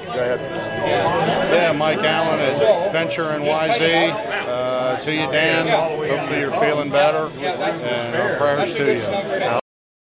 Go ahead. Yeah, Mike Allen at Venture NYZ. To you, Dan. Hopefully you're feeling better, and our prayers to you.